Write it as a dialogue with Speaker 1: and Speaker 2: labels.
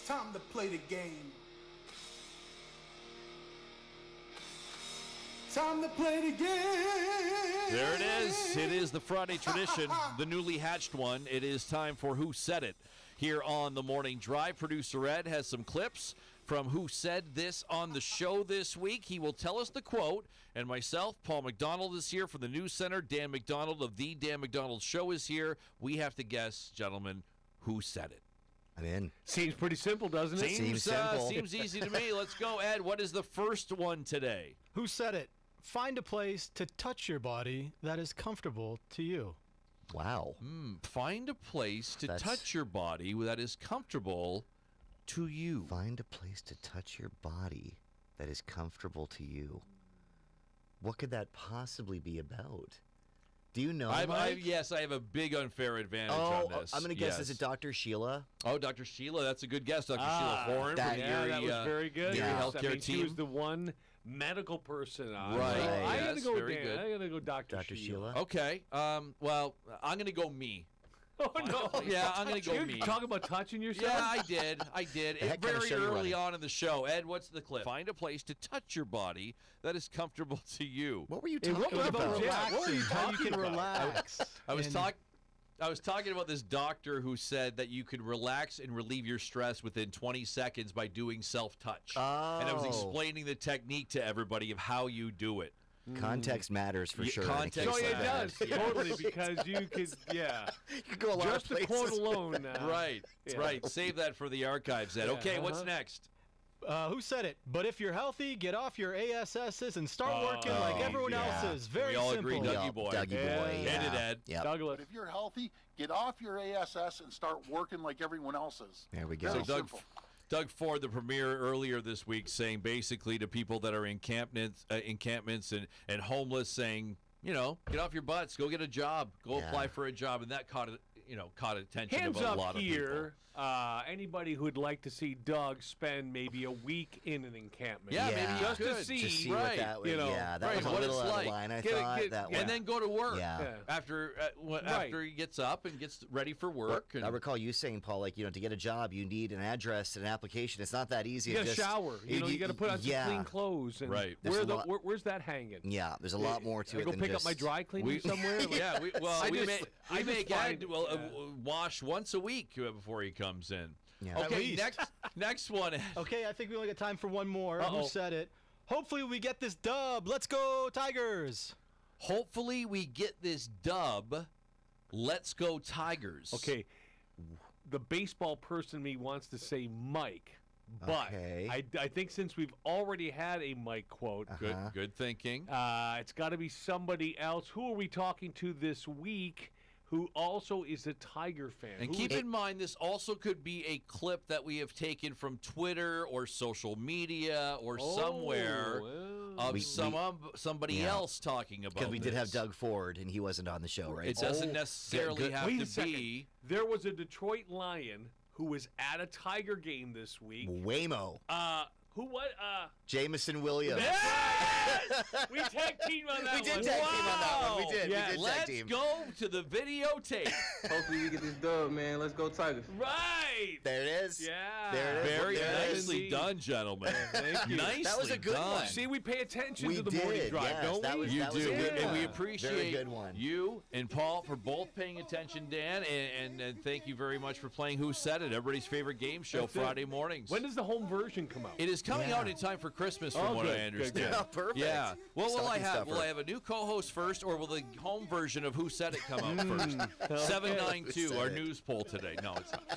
Speaker 1: It's time to play the game. Time to play the game.
Speaker 2: There it is. It is the Friday tradition, the newly hatched one. It is time for Who Said It here on the Morning Drive. Producer Ed has some clips from Who Said This on the show this week. He will tell us the quote, and myself, Paul McDonald, is here from the News Center. Dan McDonald of The Dan McDonald Show is here. We have to guess, gentlemen, who said it.
Speaker 3: I'm in.
Speaker 4: Seems pretty simple, doesn't it?
Speaker 3: Seems simple.
Speaker 2: Seems easy to me. Let's go, Ed. What is the first one today?
Speaker 5: Who said it? Find a place to touch your body that is comfortable to you.
Speaker 3: Wow.
Speaker 2: Find a place to touch your body that is comfortable to you.
Speaker 3: Find a place to touch your body that is comfortable to you. What could that possibly be about? Do you know, Mike?
Speaker 2: Yes, I have a big unfair advantage on this.
Speaker 3: I'm going to guess,
Speaker 2: yes.
Speaker 3: is it Dr. Sheila?
Speaker 2: Oh, Dr. Sheila, that's a good guess. Dr. Sheila Horn from
Speaker 4: that
Speaker 2: Erie,
Speaker 4: was very good.
Speaker 2: Erie
Speaker 3: Yeah.
Speaker 2: Healthcare
Speaker 4: She
Speaker 2: team.
Speaker 4: was the one medical person on.
Speaker 2: Right.
Speaker 4: So I
Speaker 2: Yes,
Speaker 4: gotta go
Speaker 2: very
Speaker 4: Dan.
Speaker 2: good.
Speaker 4: I gotta go Dr.
Speaker 3: Dr. Sheila?
Speaker 2: Okay. Well, I'm going to go me.
Speaker 4: Oh no!
Speaker 2: Yeah, I'm going to go
Speaker 4: You're
Speaker 2: me.
Speaker 4: talking about touching yourself?
Speaker 2: Yeah, I did.
Speaker 3: heck kind of
Speaker 2: Very
Speaker 3: show you
Speaker 2: early
Speaker 3: running?
Speaker 2: on in the show. Ed, what's the clip? Find a place to touch your body that is comfortable to you.
Speaker 3: What were you
Speaker 4: Hey, what
Speaker 3: talking
Speaker 4: was
Speaker 3: about?
Speaker 4: that? What were you
Speaker 5: How you
Speaker 4: talking
Speaker 5: can
Speaker 4: about?
Speaker 5: relax.
Speaker 2: I was
Speaker 5: And-
Speaker 2: talking about this doctor who said that you could relax and relieve your stress within 20 seconds by doing self-touch.
Speaker 3: Oh.
Speaker 2: And I was explaining the technique to everybody of how you do it.
Speaker 3: Context matters for
Speaker 2: Yeah,
Speaker 3: sure. in a
Speaker 2: context
Speaker 3: case
Speaker 4: No,
Speaker 3: like
Speaker 4: it
Speaker 3: that.
Speaker 4: does totally because you could,
Speaker 3: You could go a lot
Speaker 4: just
Speaker 3: of
Speaker 4: the
Speaker 3: places.
Speaker 4: quote alone.
Speaker 2: Right,
Speaker 4: yeah.
Speaker 2: right. Save that for the archives, Ed.
Speaker 4: Yeah,
Speaker 2: Okay, what's
Speaker 4: uh-huh.
Speaker 2: next?
Speaker 5: Who said it? But if you're healthy, get off your ASSs and start working like everyone
Speaker 3: yeah.
Speaker 5: else is. Very
Speaker 2: We all
Speaker 5: simple.
Speaker 2: agree,
Speaker 3: Yeah,
Speaker 2: Dougie boy.
Speaker 3: Dougie boy.
Speaker 4: Yeah.
Speaker 3: Yeah.
Speaker 2: Hit it, Ed.
Speaker 3: Yep.
Speaker 4: Douglas.
Speaker 6: If you're healthy, get off your ASS and start working like everyone else is.
Speaker 3: There we
Speaker 6: Very
Speaker 3: go.
Speaker 2: So
Speaker 6: simple.
Speaker 2: Doug Ford, the premier, earlier this week, saying basically to people that are in encampments and homeless, saying, get off your butts, go get a job, go
Speaker 3: Yeah.
Speaker 2: apply for a job, and that caught attention
Speaker 4: Hands
Speaker 2: of a
Speaker 4: up
Speaker 2: lot of
Speaker 4: here. Anybody who would like to see Doug spend maybe a week in an encampment.
Speaker 2: Yeah,
Speaker 3: Yeah.
Speaker 2: maybe
Speaker 4: just to
Speaker 2: good.
Speaker 4: see,
Speaker 3: To see
Speaker 2: right,
Speaker 3: what that would,
Speaker 4: you know,
Speaker 3: yeah, that
Speaker 2: right,
Speaker 3: was a
Speaker 2: what
Speaker 3: little
Speaker 2: it's
Speaker 3: out
Speaker 2: like.
Speaker 3: of line, I
Speaker 4: Get it-
Speaker 3: thought.
Speaker 4: get-
Speaker 3: that
Speaker 4: and
Speaker 3: one.
Speaker 2: And then go to work
Speaker 3: Yeah.
Speaker 2: after he gets up and gets ready for work.
Speaker 3: I recall you saying, Paul, like, to get a job, you need an address and an application. It's not that easy.
Speaker 4: You got
Speaker 3: to
Speaker 4: to
Speaker 3: just,
Speaker 4: shower. You got to put on some
Speaker 3: yeah.
Speaker 4: clean clothes. And
Speaker 2: Right.
Speaker 3: There's a lot-
Speaker 4: where's that hanging?
Speaker 3: Yeah, there's a lot more to
Speaker 4: I
Speaker 3: it
Speaker 4: go
Speaker 3: than
Speaker 4: pick
Speaker 3: just...
Speaker 4: up my dry cleaning somewhere.
Speaker 2: Yeah, we
Speaker 4: I
Speaker 2: make
Speaker 4: just
Speaker 2: Ed
Speaker 4: find-
Speaker 2: wash once a week before he comes in.
Speaker 3: Yeah.
Speaker 5: At
Speaker 2: Okay,
Speaker 5: least.
Speaker 2: next one.
Speaker 5: Okay, I think we only got time for one more.
Speaker 4: Uh-oh.
Speaker 5: Who said it? Hopefully we get this dub. Let's go, Tigers.
Speaker 2: Hopefully we get this dub. Let's go Tigers.
Speaker 4: Okay, the baseball person in me wants to say Mike, but
Speaker 3: Okay.
Speaker 4: I think since we've already had a Mike quote,
Speaker 2: Good thinking.
Speaker 4: it's got to be somebody else. Who are we talking to this week who also is a Tiger fan?
Speaker 2: And
Speaker 4: Who
Speaker 2: keep
Speaker 4: is-
Speaker 2: in mind, this also could be a clip that we have taken from Twitter or social media or somewhere
Speaker 4: well.
Speaker 2: of
Speaker 3: We-
Speaker 2: somebody
Speaker 3: yeah.
Speaker 2: else talking about
Speaker 3: Because we did have
Speaker 2: this.
Speaker 3: Doug Ford, and he wasn't on the show, right?
Speaker 2: It doesn't necessarily
Speaker 3: good.
Speaker 2: have
Speaker 4: Wait
Speaker 2: to
Speaker 4: a second.
Speaker 2: be.
Speaker 4: There was a Detroit Lion who was at a Tiger game this week.
Speaker 3: Waymo.
Speaker 4: Who what?
Speaker 3: Jameson Williams.
Speaker 4: Yes! We tag team on that
Speaker 3: We did
Speaker 4: one.
Speaker 3: tag team on that one. We
Speaker 2: Wow.
Speaker 3: did.
Speaker 4: Yeah.
Speaker 3: We did tag
Speaker 2: Let's
Speaker 3: team.
Speaker 2: go to the videotape.
Speaker 7: Hopefully we get this dub, man. Let's go Tigers.
Speaker 4: Right.
Speaker 3: There it is.
Speaker 4: Yeah.
Speaker 3: There it is.
Speaker 2: Very
Speaker 3: There it is.
Speaker 2: nicely
Speaker 4: indeed.
Speaker 2: done, gentlemen.
Speaker 4: Thank you.
Speaker 2: Nicely
Speaker 3: That was a good
Speaker 2: done.
Speaker 3: one.
Speaker 4: See, we pay attention
Speaker 3: We
Speaker 4: to the morning
Speaker 3: did,
Speaker 4: drive,
Speaker 3: yes,
Speaker 4: don't
Speaker 3: that
Speaker 4: we?
Speaker 3: was-
Speaker 2: You
Speaker 3: that
Speaker 2: do,
Speaker 3: a good
Speaker 2: and we
Speaker 3: one.
Speaker 2: appreciate
Speaker 3: Very good one.
Speaker 2: you and Paul for both paying attention, Dan, and thank you very much for playing Who Said It, everybody's favorite game show
Speaker 4: That's it.
Speaker 2: Friday mornings.
Speaker 4: When does the home version come out?
Speaker 2: It is coming
Speaker 3: Yeah.
Speaker 2: out in time for Christmas, from
Speaker 4: Oh,
Speaker 2: what
Speaker 4: good,
Speaker 2: I
Speaker 4: good,
Speaker 2: understand.
Speaker 4: good.
Speaker 3: Oh, perfect.
Speaker 2: Yeah. Well, will I
Speaker 3: Stocking
Speaker 2: have
Speaker 3: stuffer.
Speaker 2: a new co-host first, or will the home version of Who Said It come out first? 792,
Speaker 3: Who
Speaker 2: our
Speaker 3: Said It.
Speaker 2: news poll today. No, it's not.